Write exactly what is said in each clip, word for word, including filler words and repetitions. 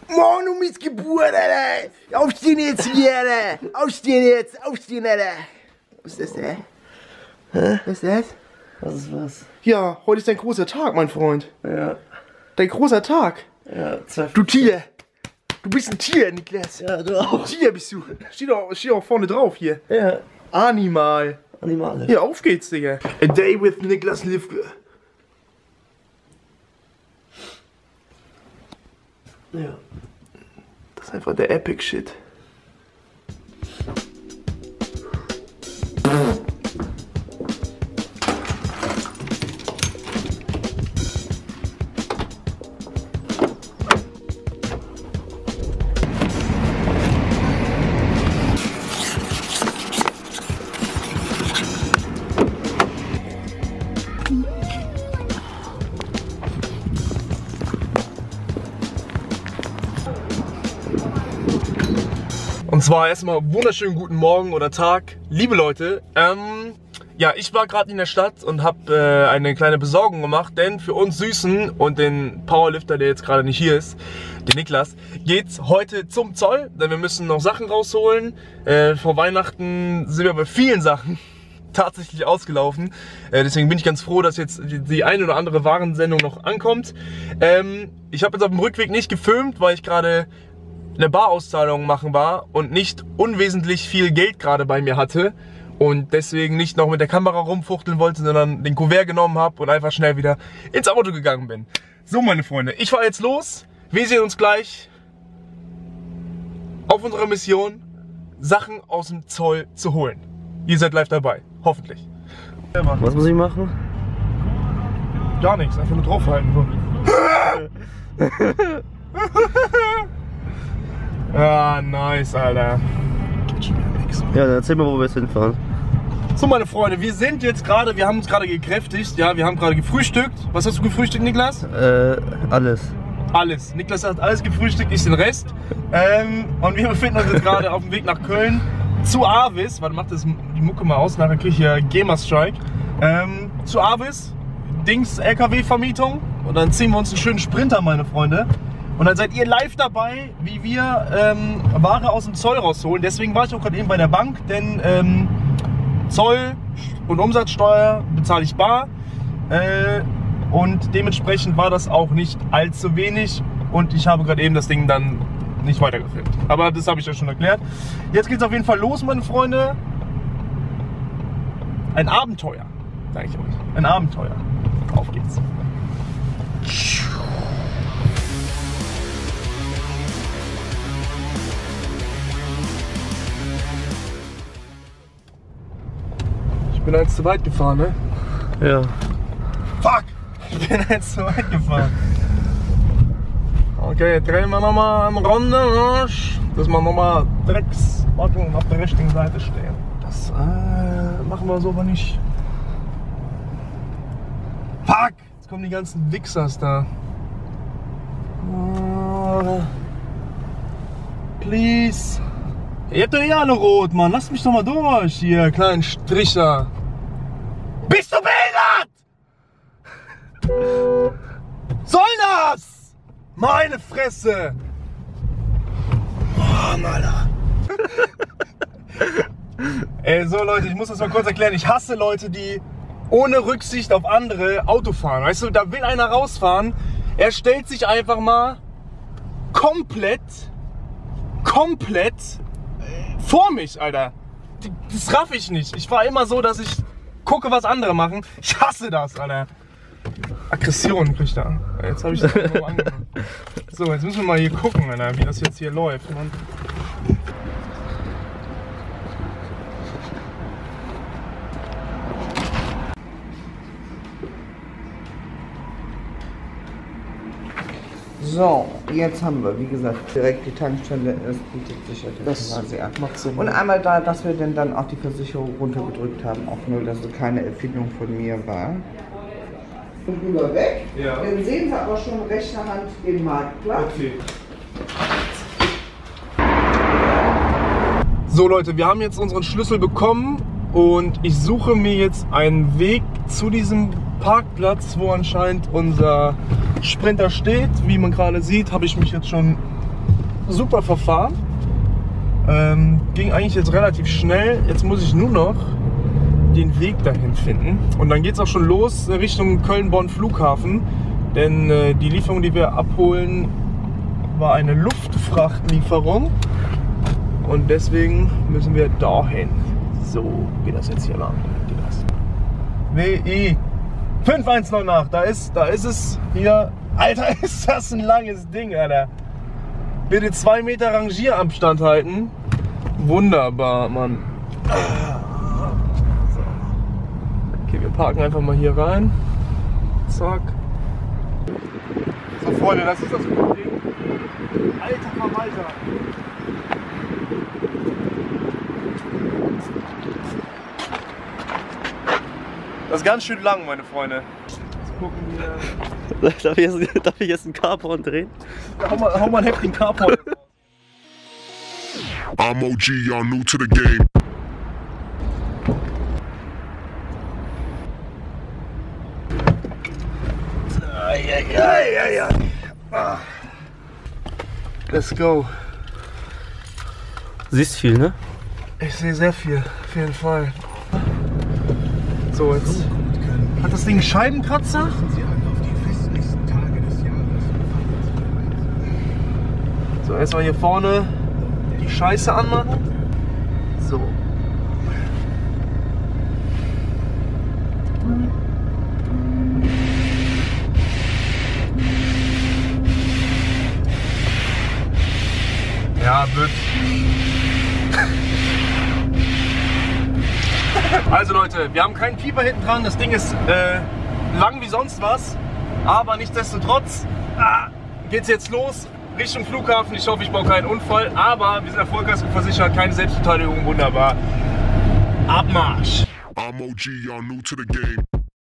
Mann, du Missgeburt, Alter! Aufstehen jetzt hier, Alter! Aufstehen jetzt! Aufstehen, Alter! Was ist das, ey? Hä? Was ist das? Was ist was? Ja, heute ist dein großer Tag, mein Freund. Ja. Dein großer Tag. Ja, zwei Du Tier. Du bist ein Tier, Niklas. Ja, du auch. Tier bist du. Steht auch, steht auch vorne drauf hier. Ja. Animal. Animale. Ja, auf geht's, Digga. A day with Niklas Livke. Ja. Das ist einfach der Epic Shit. Und zwar erstmal wunderschönen guten Morgen oder Tag, liebe Leute. Ähm, ja, ich war gerade in der Stadt und habe äh, eine kleine Besorgung gemacht, denn für uns Süßen und den Powerlifter, der jetzt gerade nicht hier ist, den Niklas, geht's heute zum Zoll, denn wir müssen noch Sachen rausholen. Äh, vor Weihnachten sind wir bei vielen Sachen tatsächlich ausgelaufen. Äh, deswegen bin ich ganz froh, dass jetzt die, die eine oder andere Warensendung noch ankommt. Ähm, ich habe jetzt auf dem Rückweg nicht gefilmt, weil ich gerade eine Barauszahlung machen war und nicht unwesentlich viel Geld gerade bei mir hatte und deswegen nicht noch mit der Kamera rumfuchteln wollte, sondern den Kuvert genommen habe und einfach schnell wieder ins Auto gegangen bin. So, meine Freunde, ich fahre jetzt los. Wir sehen uns gleich auf unserer Mission, Sachen aus dem Zoll zu holen. Ihr seid live dabei, hoffentlich. Was muss ich machen? Gar nichts, einfach nur draufhalten. Ja, nice, Alter. Ja, dann erzähl mal, wo wir jetzt hinfahren. So, meine Freunde, wir sind jetzt gerade, wir haben uns gerade gekräftigt, ja, wir haben gerade gefrühstückt. Was hast du gefrühstückt, Niklas? Äh, alles. Alles. Niklas hat alles gefrühstückt, ich den Rest. Ähm, und wir befinden uns jetzt gerade auf dem Weg nach Köln zu Avis. Warte, mach das die Mucke mal aus, nachher kriege ich hier Gamer-Strike. Ähm, zu Avis, Dings, L K W-Vermietung. Und dann ziehen wir uns einen schönen Sprinter, meine Freunde. Und dann seid ihr live dabei, wie wir ähm, Ware aus dem Zoll rausholen. Deswegen war ich auch gerade eben bei der Bank, denn ähm, Zoll und Umsatzsteuer bezahle ich bar. Äh, und dementsprechend war das auch nicht allzu wenig. Und ich habe gerade eben das Ding dann nicht weitergefilmt. Aber das habe ich ja schon erklärt. Jetzt geht es auf jeden Fall los, meine Freunde. Ein Abenteuer, sage ich euch. Ein Abenteuer. Auf geht's. Ich bin eins zu weit gefahren, ne? Ja. Fuck! Ich bin eins zu weit gefahren. Okay, jetzt drehen wir nochmal eine Runde, dass wir nochmal Drecksbacken auf der richtigen Seite stehen. Das äh, machen wir so aber nicht. Fuck! Jetzt kommen die ganzen Wichsers da. Please! Ihr habt doch eh alle rot, Mann. Lasst mich doch mal durch hier, kleinen Stricher. Bist du behindert? Soll das? Meine Fresse! Oh, Alter. Ey, so Leute, ich muss das mal kurz erklären. Ich hasse Leute, die ohne Rücksicht auf andere Auto fahren. Weißt du, da will einer rausfahren. Er stellt sich einfach mal komplett, komplett vor mich, Alter. Das raff ich nicht. Ich war immer so, dass ich gucke, was andere machen. Ich hasse das, Alter. Aggression krieg ich da. Jetzt habe ich das irgendwo angenommen. So, jetzt müssen wir mal hier gucken, Alter, wie das jetzt hier läuft. Mann. So, jetzt haben wir, wie gesagt, direkt die Tankstelle, es bietet sich ja das quasi an. Macht Sinn. Und einmal da, dass wir denn dann auch die Versicherung runtergedrückt haben auf null, dass es keine Erfindung von mir war. Und rüber weg. Ja. Dann sehen Sie aber schon rechter Hand den Marktplatz. Okay. So Leute, wir haben jetzt unseren Schlüssel bekommen und ich suche mir jetzt einen Weg zu diesem Parkplatz, wo anscheinend unser Sprinter steht. Wie man gerade sieht, habe ich mich jetzt schon super verfahren. Ähm, ging eigentlich jetzt relativ schnell. Jetzt muss ich nur noch den Weg dahin finden. Und dann geht es auch schon los Richtung Köln-Bonn Flughafen. Denn äh, die Lieferung, die wir abholen, war eine Luftfrachtlieferung. Und deswegen müssen wir dahin. So geht das jetzt hier lang. Geht das. W I fünf eins neun acht, da ist, da ist es hier. Alter, ist das ein langes Ding, Alter. Bitte zwei Meter Rangierabstand halten. Wunderbar, Mann. So. Okay, wir parken einfach mal hier rein. Zack. So, Freunde, das ist das gute Ding. Alter Verwalter. Das ist ganz schön lang, meine Freunde. Jetzt gucken wir. Darf ich jetzt, darf ich jetzt einen Carporn drehen? Hau mal, hau mal einen heftigen Carporn. I'm O G, y'all new to the game. Ah. Let's go. Siehst viel, ne? Ich sehe sehr viel, auf jeden Fall. So, jetzt hat das Ding einen Scheibenkratzer. So, erstmal hier vorne die Scheiße anmachen. So. Ja, wird. Also Leute, wir haben keinen Pieper hinten dran. Das Ding ist äh, lang wie sonst was. Aber nichtsdestotrotz ah, geht's jetzt los Richtung Flughafen. Ich hoffe, ich baue keinen Unfall. Aber wir sind erfolgreich versichert. Keine Selbstbeteiligung. Wunderbar. Abmarsch. I'm O G, y'all new to the game.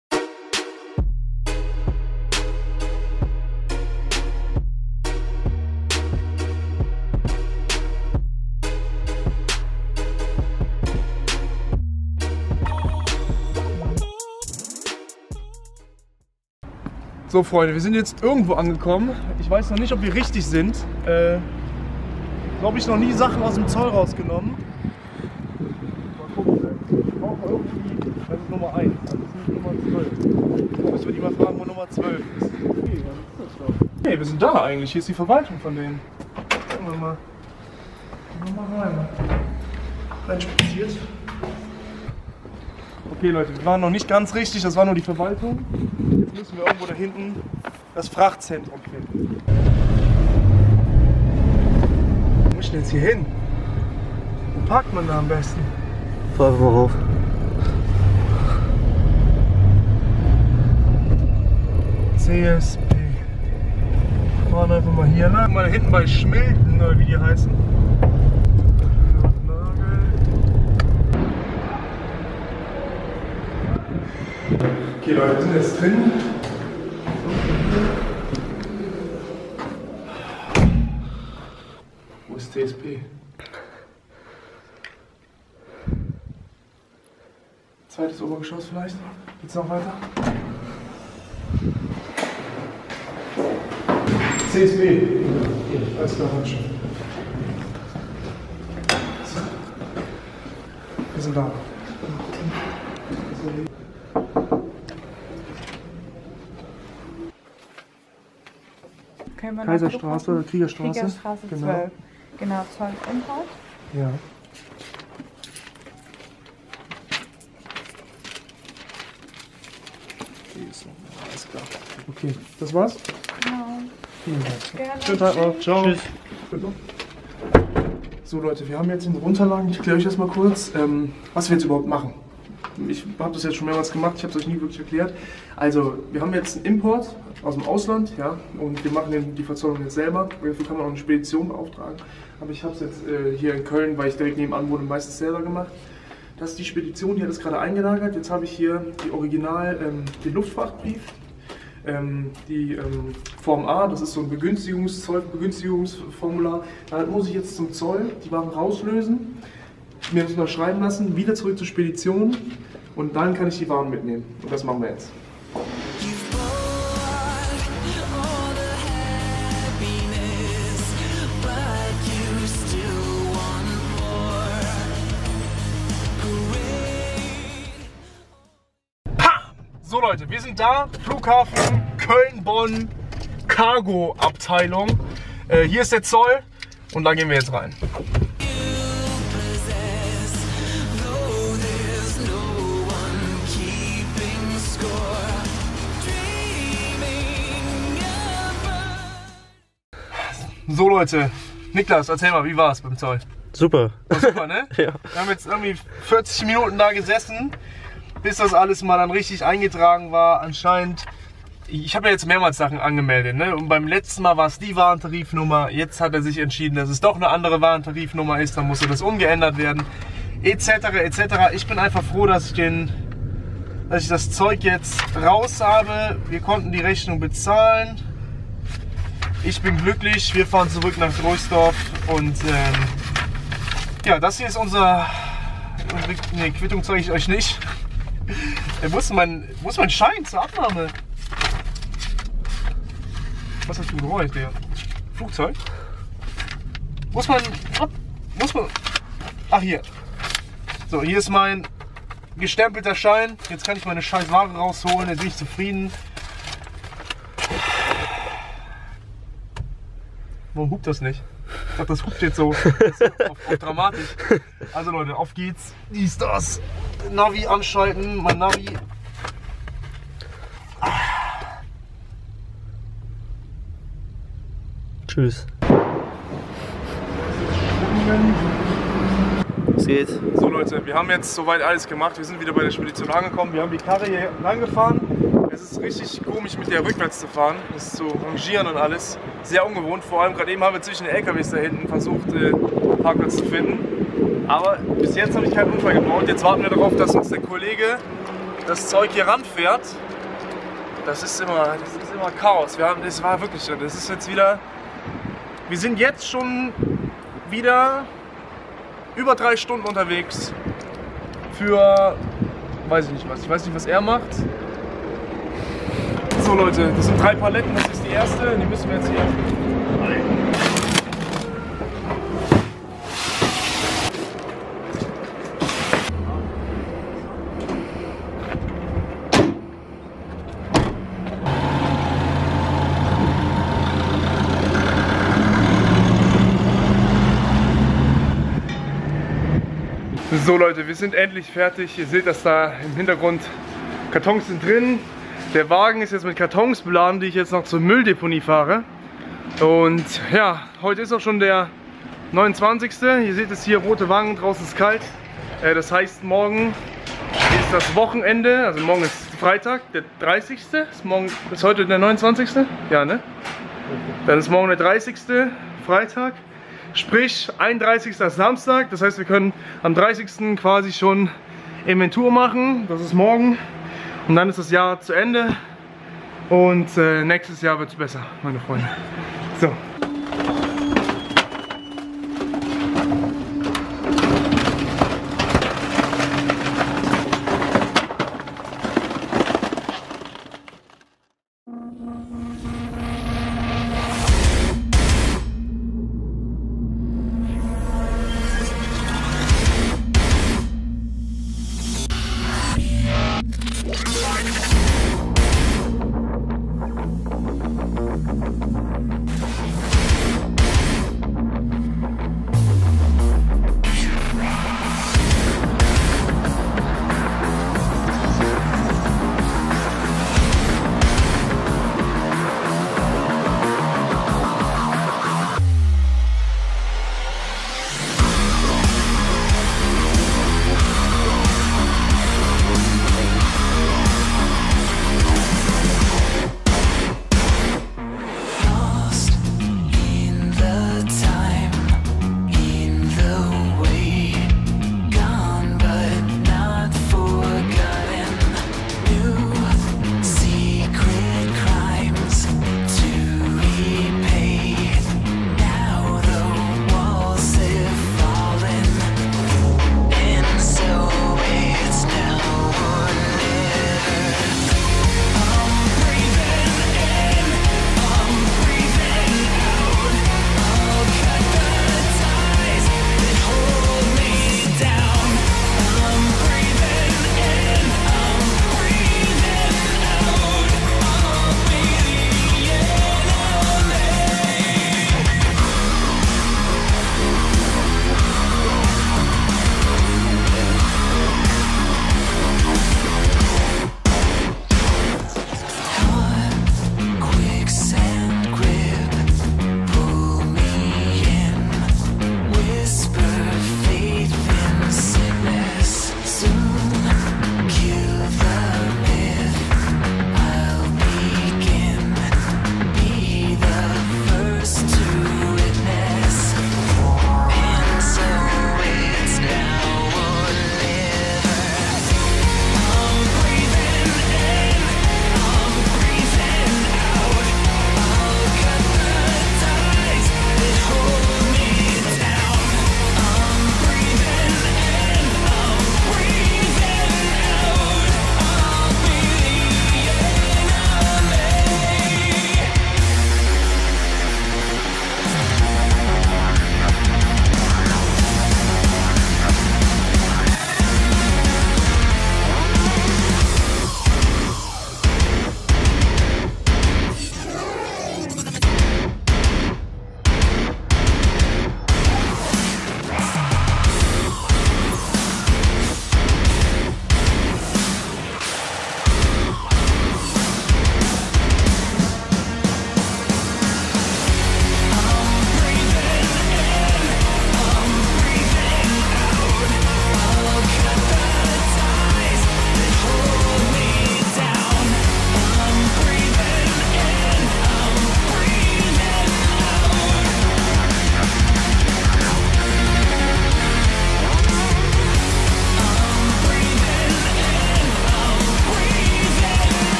So Freunde, wir sind jetzt irgendwo angekommen. Ich weiß noch nicht, ob wir richtig sind. Äh, glaube ich noch nie Sachen aus dem Zoll rausgenommen. Mal gucken. Ich brauche irgendwie, das ist Nummer eins, das ist nicht Nummer zwölf. Da müssen wir die mal fragen, wo Nummer zwölf ist. Okay, was ist das da? Hey, wir sind da eigentlich. Hier ist die Verwaltung von denen. Gucken wir mal. Gehen wir mal rein. Rein spaziert. Okay Leute, wir waren noch nicht ganz richtig, das war nur die Verwaltung. Jetzt müssen wir irgendwo da hinten das Frachtzentrum finden. Wo muss ich denn jetzt hier hin? Wo parkt man da am besten? Fahr einfach mal rauf. C S P. Wir fahren einfach mal hier lang. Mal hinten bei Schmilden, oder wie die heißen. Okay Leute, wir sind jetzt drin. Wo ist T S P? Zweites Obergeschoss vielleicht? Geht's noch weiter? C S P. Alles klar, schon. So. Wir sind da. Kaiserstraße oder Kriegerstraße? Kriegerstraße genau. zwölf. Genau, Zoll Import. Ja. Alles klar. Okay, das war's? Genau. Vielen Dank. Gerne. Schönen Tag noch. Ciao. Tschüss. So Leute, wir haben jetzt in den Unterlagen, ich erkläre euch das mal kurz, ähm, was wir jetzt überhaupt machen. Ich habe das jetzt schon mehrmals gemacht, ich habe es euch nie wirklich erklärt. Also, wir haben jetzt einen Import aus dem Ausland, ja, und wir machen den, die Verzollung jetzt selber. Dafür kann man auch eine Spedition beauftragen. Aber ich habe es jetzt äh, hier in Köln, weil ich direkt nebenan wohne, meistens selber gemacht. Das ist die Spedition, die hat es gerade eingelagert. Jetzt habe ich hier die Original, ähm, den Luftfrachtbrief. Ähm, die ähm, Form A, das ist so ein Begünstigungs Zollbegünstigungsformular. Da muss ich jetzt zum Zoll die Waren rauslösen, mir das unterschreiben lassen, wieder zurück zur Spedition und dann kann ich die Waren mitnehmen. Und das machen wir jetzt. All the happiness, but Leute, wir sind da, Flughafen Köln-Bonn, Cargo-Abteilung. Äh, hier ist der Zoll und da gehen wir jetzt rein. So Leute, Niklas, erzähl mal, wie war es beim Zoll? Super. War super, ne? Ja. Wir haben jetzt irgendwie vierzig Minuten da gesessen, bis das alles mal dann richtig eingetragen war. Anscheinend, ich habe ja jetzt mehrmals Sachen angemeldet, ne? Und beim letzten Mal war es die Warentarifnummer. Jetzt hat er sich entschieden, dass es doch eine andere Warentarifnummer ist. Dann musste das umgeändert werden, et cetera et cetera. Ich bin einfach froh, dass ich den, dass ich das Zeug jetzt raus habe. Wir konnten die Rechnung bezahlen. Ich bin glücklich. Wir fahren zurück nach Troisdorf und ähm, ja, das hier ist unser. Ne, Quittung zeige ich euch nicht. Wo ist mein, wo ist mein Schein zur Abnahme? Was ist das für ein Geräusch, Digga? Flugzeug? Muss man. Muss man. Ach, hier. So, hier ist mein gestempelter Schein. Jetzt kann ich meine scheiß Ware rausholen. Jetzt bin ich zufrieden. Warum hupt das nicht? Ich dachte, das hupt jetzt so, auf, auf dramatisch. Also Leute, auf geht's. Dies, das. Navi anschalten, mein Navi. Tschüss. Was geht? So Leute, wir haben jetzt soweit alles gemacht. Wir sind wieder bei der Spedition angekommen. Wir haben die Karre hier rangefahren. Es ist richtig komisch, mit der rückwärts zu fahren. Das ist so rangieren und alles. Sehr ungewohnt. Vor allem gerade eben haben wir zwischen den L K Ws da hinten versucht, äh, Parkplatz zu finden. Aber bis jetzt habe ich keinen Unfall gebaut. Jetzt warten wir darauf, dass uns der Kollege das Zeug hier ranfährt. Das ist immer, das ist immer Chaos. Wir haben, das war wirklich, das ist jetzt wieder. Wir sind jetzt schon wieder über drei Stunden unterwegs für, weiß ich nicht was. Ich weiß nicht, was er macht. So Leute, das sind drei Paletten, das ist die erste, die müssen wir jetzt hier. So Leute, wir sind endlich fertig. Ihr seht, dass da im Hintergrund Kartons sind drin. Der Wagen ist jetzt mit Kartons beladen, die ich jetzt noch zur Mülldeponie fahre. Und ja, heute ist auch schon der neunundzwanzigste Ihr seht es hier, rote Wangen, draußen ist kalt. Äh, das heißt, morgen ist das Wochenende, also morgen ist Freitag, der dreißigste Ist, morgen, ist heute der neunundzwanzigste Ja, ne? Dann ist morgen der dreißigste Freitag. Sprich, einunddreißigster ist Samstag. Das heißt, wir können am dreißigsten quasi schon Inventur machen. Das ist morgen. Und dann ist das Jahr zu Ende und äh, nächstes Jahr wird es besser, meine Freunde. So.